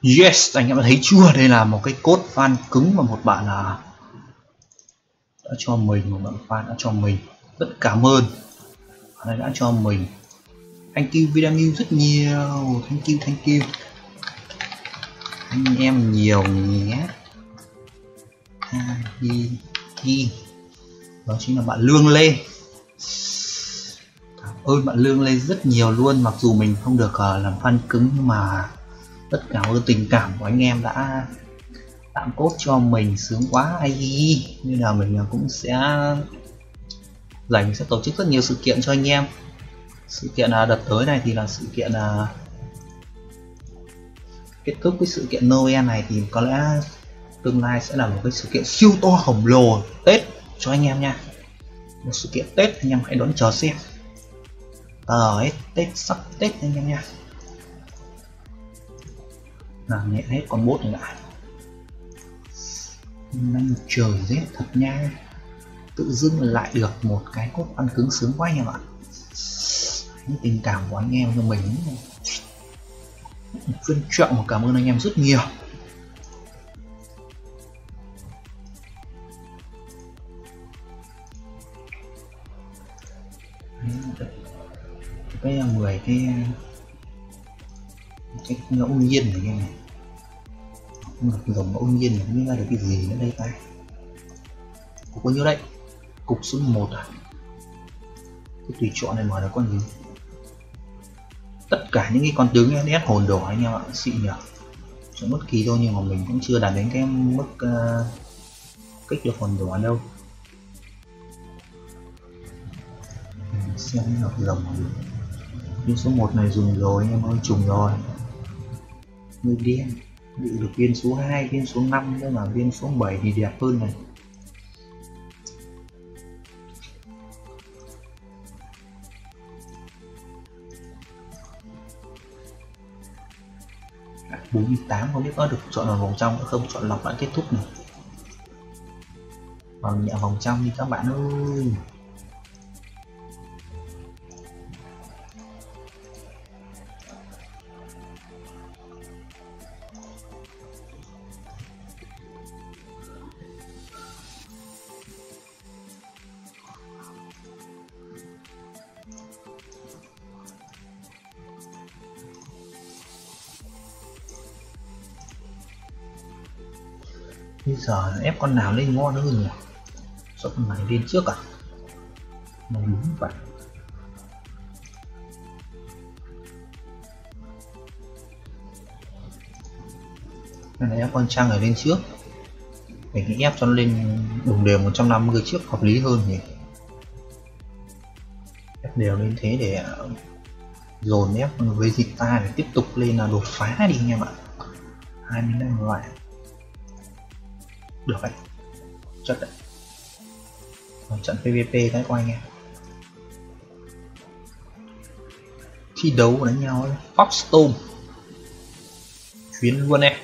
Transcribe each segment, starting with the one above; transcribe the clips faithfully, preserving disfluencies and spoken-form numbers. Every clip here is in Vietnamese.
Yes, anh em đã thấy chưa? Đây là một cái code fan cứng mà một bạn là đã cho mình, một bạn fan đã cho mình. Rất cảm ơn bạn ấy đã cho mình. Thank you Vinamilk rất nhiều. Thank you, thank you. Anh em nhiều nhé. Ha, hi, hi. Đó chính là bạn Lương Lê. Cảm ơn bạn Lương Lê rất nhiều luôn. Mặc dù mình không được uh, làm fan cứng nhưng mà tất cả ơn tình cảm của anh em đã tặng cốt cho mình, sướng quá ai đi. Nên là mình cũng sẽ dành sẽ tổ chức rất nhiều sự kiện cho anh em. Sự kiện đợt tới này thì là sự kiện kết thúc với sự kiện Noel này thì có lẽ tương lai sẽ là một cái sự kiện siêu to khổng lồ Tết cho anh em nha. Một sự kiện Tết anh em hãy đón chờ xem. Ờ Tết sắp Tết anh em nha. Làm nhẹ hết con bốt này lại. Năm trời rét thật nha. Tự dưng lại được một cái cốt ăn cứng sướng quá anh em ạ. Những tình cảm của anh em cho mình trân trọng và cảm ơn anh em rất nhiều. Cái mười cái cái ngẫu nhiên này nghe này, một dòng ngẫu nhiên này không biết ra được cái gì nữa đây ta. Cục bao nhiêu đấy? Cục số một à? Cái tùy chọn này mở được con gì? Tất cả những cái con tướng nét hồn đỏ anh em ạ, xịn nhỉ. Chẳng bất kỳ thôi nhưng mà mình cũng chưa đạt đến cái mức uh, kích được hồn đỏ đâu. Mình xem hợp rồng viên số một này dùng rồi anh em ơi, trùng rồi. Người đen bị được viên số hai, viên số năm nữa là viên số bảy thì đẹp hơn này. bốn mươi tám không biết có được chọn vào vòng trong không, chọn lọc đã kết thúc này. Vào nhẹ vòng trong đi các bạn ơi. Bây giờ ép con nào lên ngon hơn nhỉ? Sợ con này lên trước à? Nó đúng vậy. Cái này ép con trăng ở lên trước. Mình nghĩ ép cho nó lên đồng đều một trăm năm mươi trước hợp lý hơn nhỉ? Ép đều lên thế để dồn ép với dịch ta để tiếp tục lên là đột phá đi anh em ạ. hai mươi lăm loại. Được đấy. Chất đấy. Trận pê vê pê đấy của anh em. Thi đấu đánh nhau ấy. Foxstone. Chuyến luôn em.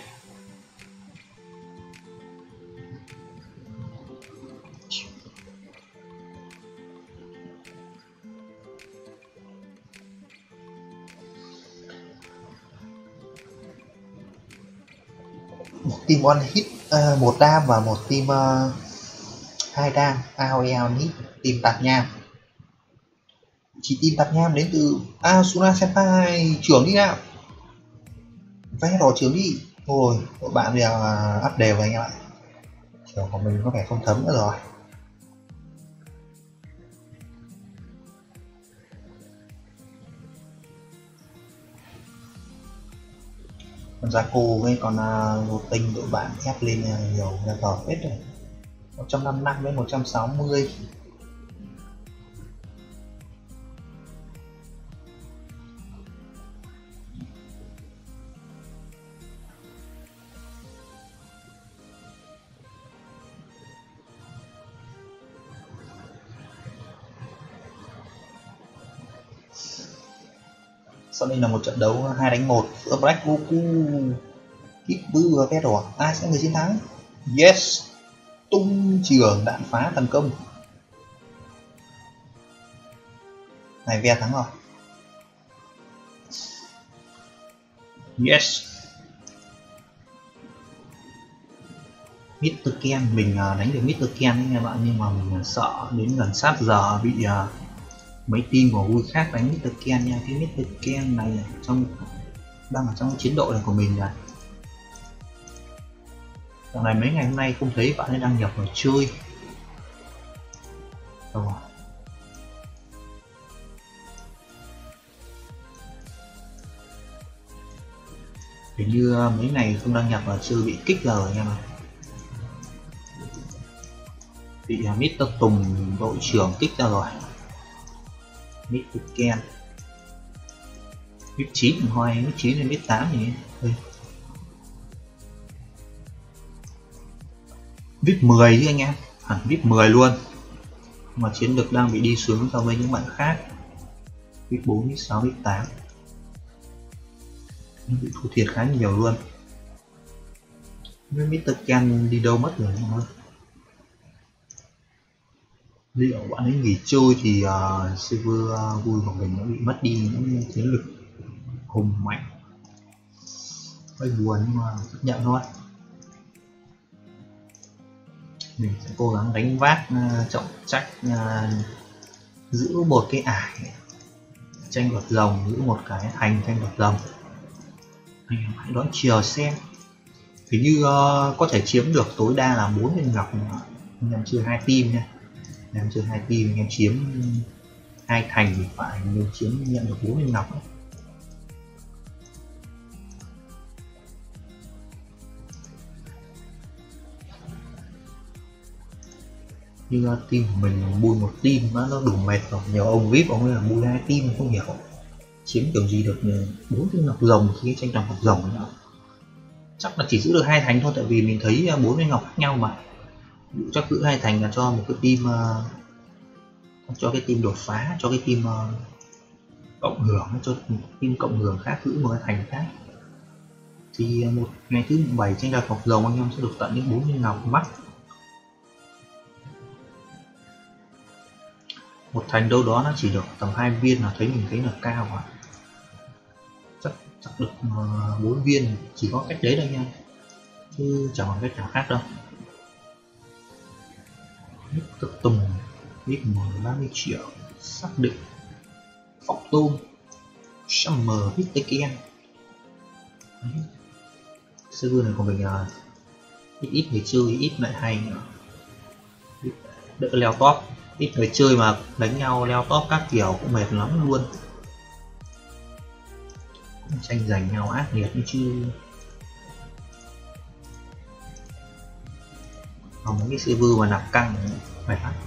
Một team one hit, uh, một đam và một team uh, hai đam. a o e one hit, team tạp nham. Chỉ team tạp nham đến từ Asuna Senpai. Trưởng đi nào. Vé đỏ trưởng đi. Thôi, các bạn bây giờ up đều anh em ạ. Trưởng của mình có vẻ không thấm nữa rồi. Con Jaco với con uh, vô tinh đội bạn ép lên uh, nhiều ra tờ hết rồi. một trăm năm mươi lăm với một trăm sáu mươi. Sau đây là một trận đấu hai đánh một giữa Black Goku, Kid Buu và Vé đỏ. Ai sẽ người chiến thắng? Yes, tung trường đạn phá thành công. Này Ve thắng rồi. Yes. mít tơ Ken. Mình uh, đánh được mít tơ Ken đấy nha bạn, nhưng mà mình uh, sợ đến gần sát giờ bị uh, mấy team của vui khác đánh mít tơ Ken nha. Cái mít tơ Ken này trong đang ở trong chiến đội này của mình này. Dạo này mấy ngày hôm nay không thấy bạn ấy đăng nhập vào chơi. Rồi. Hình như mấy ngày không đăng nhập vào chơi bị kích rồi nha bạn. Bị mít tơ Tùng đội trưởng kích ra rồi. mít tơ Ken mít chín thôi, mít chín đến mít tám thì thôi. vê i pê mười chứ anh em, hẳn vê i pê mười luôn, mà chiến lược đang bị đi xuống so với những bạn khác. vê i pê bốn, vê i pê sáu, vê i pê tám bị thua thiệt khá nhiều luôn. mít tơ Ken đi đâu mất rồi anh ơi. Liệu bạn ấy nghỉ chơi thì uh, server uh, vui của mình nó bị mất đi những chiến lực hùng mạnh, hơi buồn nhưng mà chấp nhận thôi. Mình sẽ cố gắng đánh vác uh, trọng trách, uh, giữ một cái ải tranh đoạt rồng, giữ một cái thành tranh đoạt rồng. Anh em hãy đón chờ xem. Hình như uh, có thể chiếm được tối đa là bốn viên ngọc. Anh em chơi hai team nha. Anh em chơi hai team, anh em chiếm hai thành thì phải mình chiếm nhận được bốn viên ngọc. Nhưng uh, team của mình bui một team nó nó đủ mệt rồi. Nhiều ông vê i pê ông ấy là bui hai team không hiểu chiếm kiểu gì được bốn viên ngọc rồng khi tranh đoạt ngọc rồng nữa. Chắc là chỉ giữ được hai thành thôi, tại vì mình thấy bốn viên ngọc khác nhau mà. Chắc giữ hai thành là cho một cái team uh, cho cái team đột phá, cho cái team uh, cộng hưởng, cho một team cộng hưởng khác giữ một cái thành khác. Thì uh, một ngày thứ bảy tranh đoạt ngọc rồng anh em sẽ được tận đến bốn viên ngọc mắt. Một thành đâu đó nó chỉ được tầm hai viên là thấy mình thấy là cao à. Chắc chắc được bốn uh, viên, chỉ có cách đấy thôi nha, chứ chẳng còn cách nào khác đâu. mít tơ Tùng vê i pê mười ba mươi triệu xác định. Phóc tôm Summer mít tơ Ken. Server này của mình uh, ít ít người chơi, ít lại hay nữa, đỡ leo top. Ít người chơi mà đánh nhau leo top các kiểu cũng mệt lắm luôn, cũng tranh giành nhau ác liệt như chứ. Còn mấy cái server mà nạp căng mệt lắm.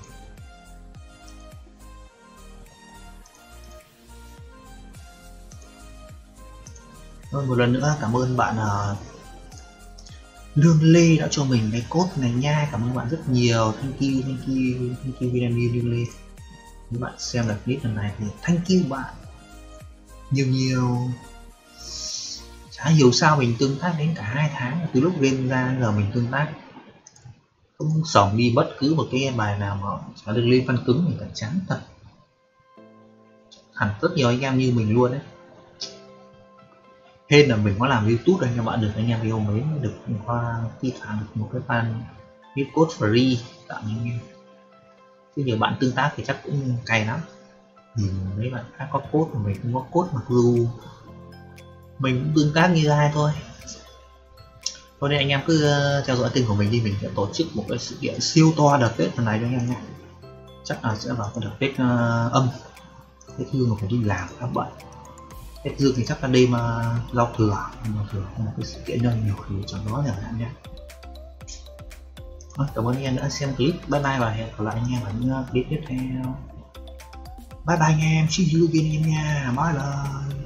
Rồi một lần nữa cảm ơn bạn uh, Lương Lê đã cho mình cái code này nha. Cảm ơn bạn rất nhiều. Thank you, thank you, thank you Việt Nam Lương Lê. Nếu bạn xem được clip lần này thì thank you bạn nhiều nhiều. Chả hiểu sao mình tương tác đến cả hai tháng, từ lúc game ra giờ mình tương tác không sỏng đi bất cứ một cái bài nào mà chả được lên fan cứng, mình cả chán thật. Hẳn rất nhiều anh em như mình luôn đấy. Hên là mình có làm YouTube đây, cho bạn được anh em yêu mấy được qua thi thoảng được một cái fan viết code free tặng anh em. Chứ nhiều bạn tương tác thì chắc cũng cay lắm. Nhìn mấy bạn khác có code mà mình không có code, mặc dù mình cũng tương tác như ai thôi. Thôi nên anh em cứ theo dõi kênh của mình đi, mình sẽ tổ chức một cái sự kiện siêu to đợt Tết lần này cho anh em nha. Chắc là sẽ vào cái đợt Tết uh, âm. Tết Dương mà phải đi làm các bạn. Tết Dương thì chắc là đêm uh, giao thừa, giao thừa một cái sự kiện nhiều thì chẳng đó chẳng hạn nha. Thôi, cảm ơn anh em đã xem clip. Bye bye và hẹn gặp lại anh em ở những clip tiếp theo. Bye bye anh em, see you again anh em nha. Bye bye.